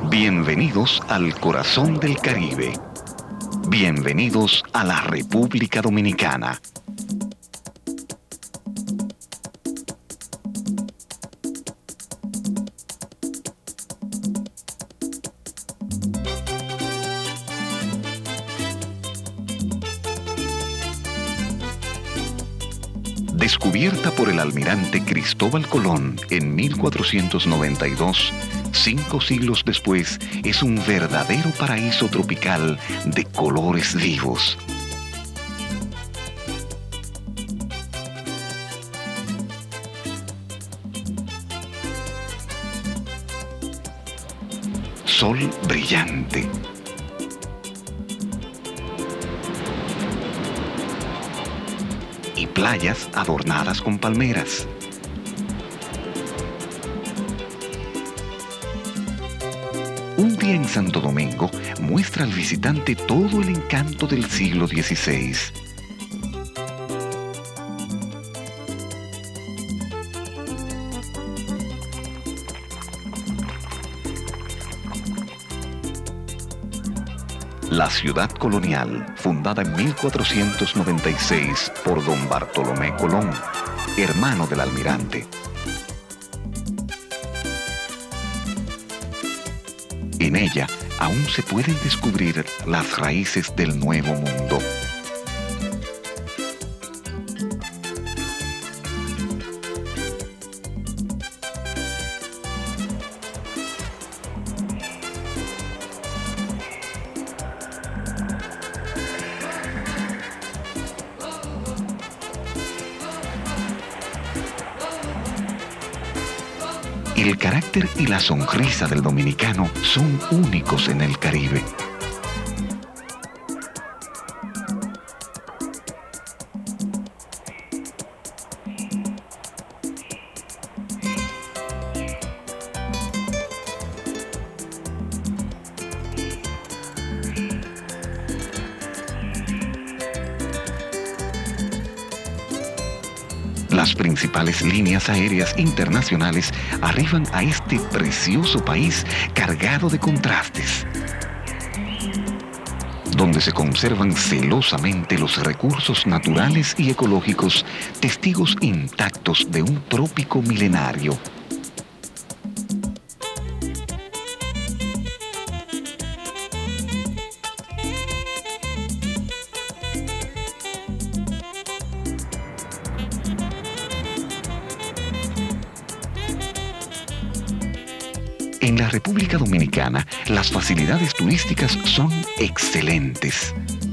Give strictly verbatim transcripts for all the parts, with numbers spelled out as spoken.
Bienvenidos al corazón del Caribe. Bienvenidos a la República Dominicana. Descubierta por el almirante Cristóbal Colón en mil cuatrocientos noventa y dos, cinco siglos después, es un verdadero paraíso tropical de colores vivos. Sol brillante. Y playas adornadas con palmeras. Un día en Santo Domingo muestra al visitante todo el encanto del siglo dieciséis. La ciudad colonial, fundada en mil cuatrocientos noventa y seis por don Bartolomé Colón, hermano del almirante. En ella aún se pueden descubrir las raíces del Nuevo Mundo. El carácter y la sonrisa del dominicano son únicos en el Caribe. Las principales líneas aéreas internacionales arriban a este precioso país cargado de contrastes, donde se conservan celosamente los recursos naturales y ecológicos, testigos intactos de un trópico milenario. En la República Dominicana, las facilidades turísticas son excelentes.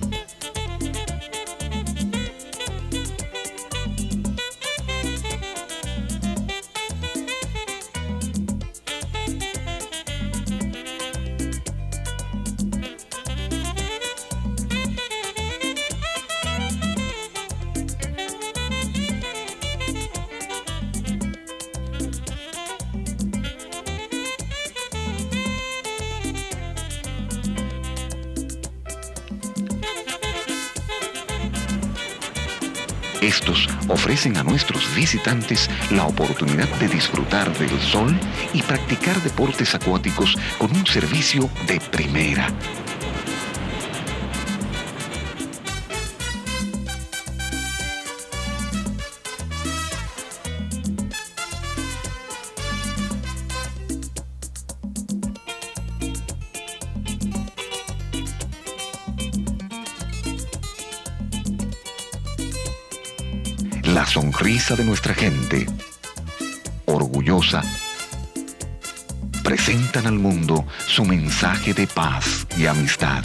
Estos ofrecen a nuestros visitantes la oportunidad de disfrutar del sol y practicar deportes acuáticos con un servicio de primera. La sonrisa de nuestra gente, orgullosa, presentan al mundo su mensaje de paz y amistad.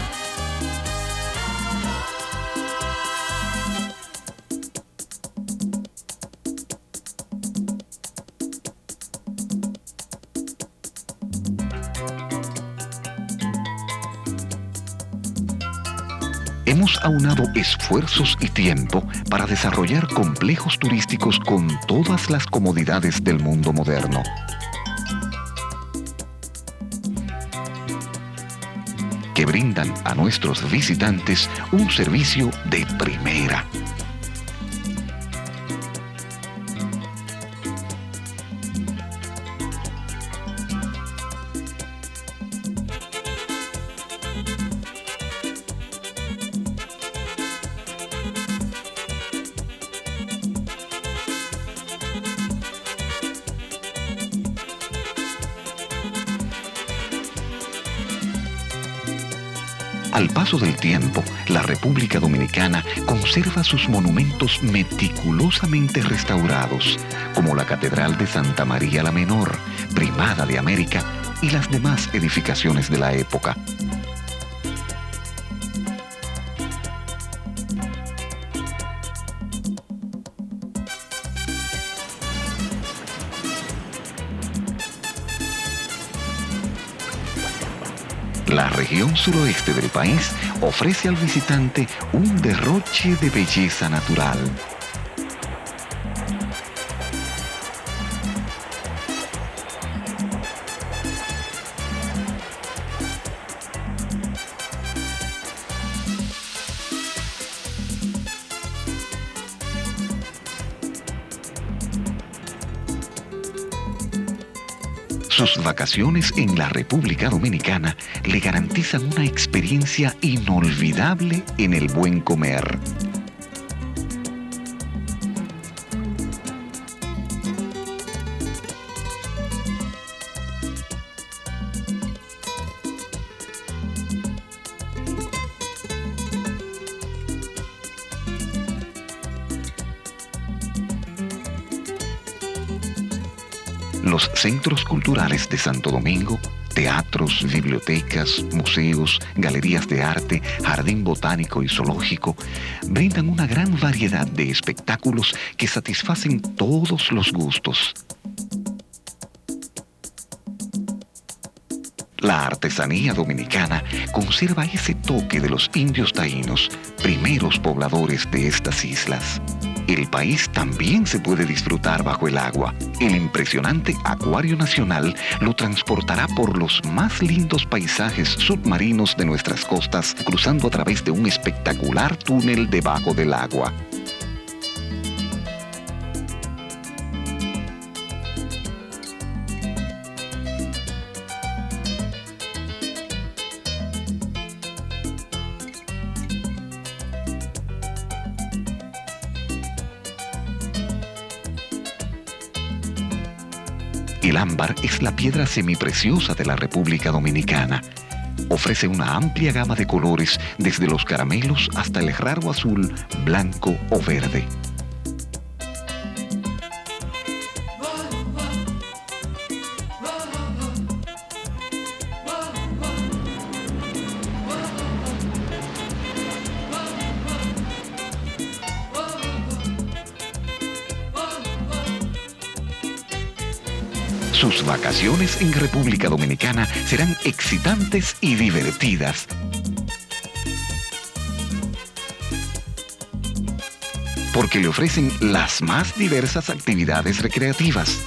Hemos aunado esfuerzos y tiempo para desarrollar complejos turísticos con todas las comodidades del mundo moderno. Que brindan a nuestros visitantes un servicio de primera. Al paso del tiempo, la República Dominicana conserva sus monumentos meticulosamente restaurados, como la Catedral de Santa María la Menor, primada de América, y las demás edificaciones de la época. La región suroeste del país ofrece al visitante un derroche de belleza natural. Sus vacaciones en la República Dominicana le garantizan una experiencia inolvidable en el buen comer. Los centros culturales de Santo Domingo, teatros, bibliotecas, museos, galerías de arte, jardín botánico y zoológico, brindan una gran variedad de espectáculos que satisfacen todos los gustos. La artesanía dominicana conserva ese toque de los indios taínos, primeros pobladores de estas islas. El país también se puede disfrutar bajo el agua. El impresionante Acuario Nacional lo transportará por los más lindos paisajes submarinos de nuestras costas, cruzando a través de un espectacular túnel debajo del agua. El ámbar es la piedra semipreciosa de la República Dominicana. Ofrece una amplia gama de colores, desde los caramelos hasta el raro azul, blanco o verde. Sus vacaciones en República Dominicana serán excitantes y divertidas. Porque le ofrecen las más diversas actividades recreativas.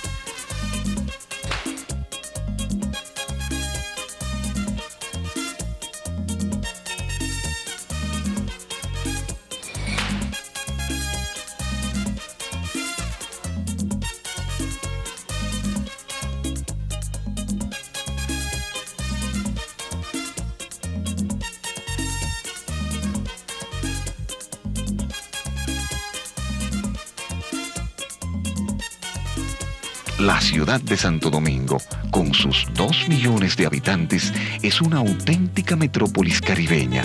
La ciudad de Santo Domingo, con sus dos millones de habitantes, es una auténtica metrópolis caribeña.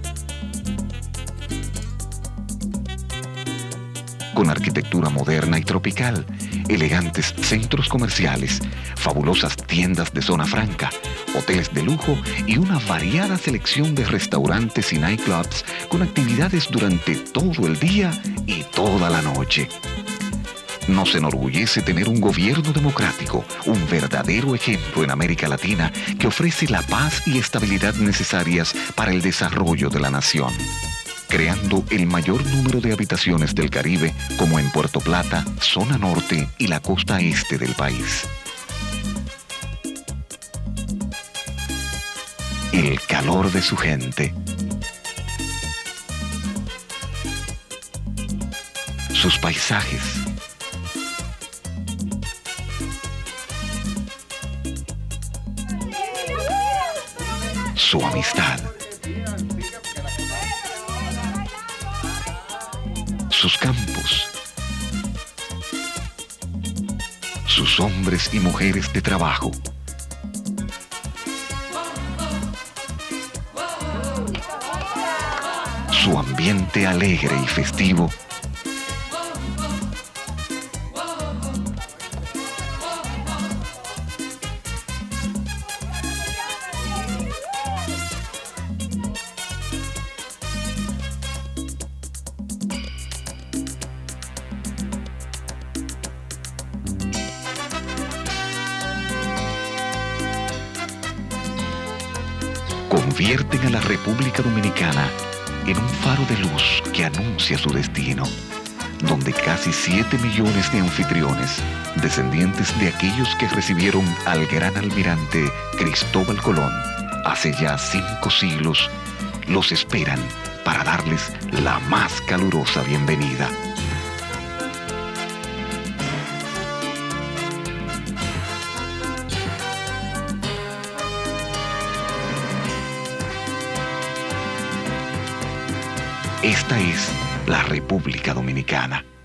Con arquitectura moderna y tropical, elegantes centros comerciales, fabulosas tiendas de zona franca, hoteles de lujo y una variada selección de restaurantes y nightclubs con actividades durante todo el día y toda la noche. Nos enorgullece tener un gobierno democrático, un verdadero ejemplo en América Latina que ofrece la paz y estabilidad necesarias para el desarrollo de la nación, creando el mayor número de habitaciones del Caribe, como en Puerto Plata, zona norte y la costa este del país. El calor de su gente, sus paisajes, su amistad, sus campos, sus hombres y mujeres de trabajo, su ambiente alegre y festivo, convierten a la República Dominicana en un faro de luz que anuncia su destino, donde casi siete millones de anfitriones, descendientes de aquellos que recibieron al gran almirante Cristóbal Colón hace ya cinco siglos, los esperan para darles la más calurosa bienvenida. Esta es la República Dominicana.